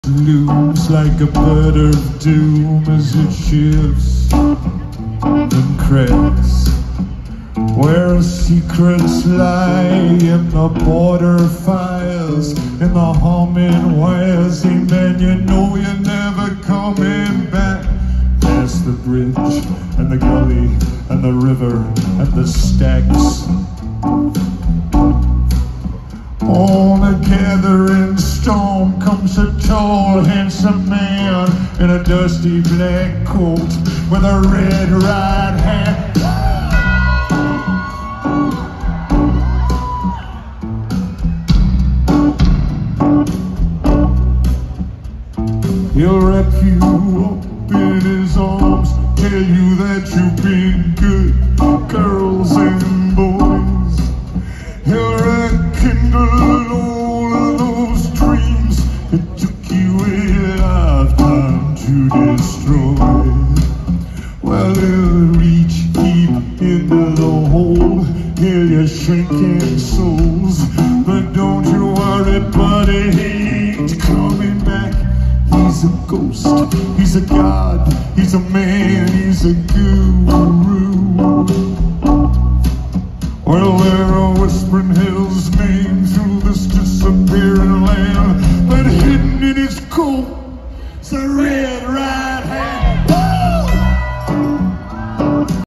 Looms like a bird of doom as it shifts and crests, where secrets lie in the border fires, in the humming wires. Amen, you know you're never coming back. Past the bridge and the gully and the river and the stacks, on a gathering storm comes a tall, handsome man in a dusty black coat with a red right hand. He'll wrap you up in his arms, tell you that you've been good, girls and boys. He'll rekindle all of those dreams it took you a lifetime to destroy. Well, he'll reach deep into the hole, heal your shrinking souls. But don't you worry, buddy, he ain't coming back. He's a ghost, he's a god, he's a man, he's a guru. Well, there are whispering hills made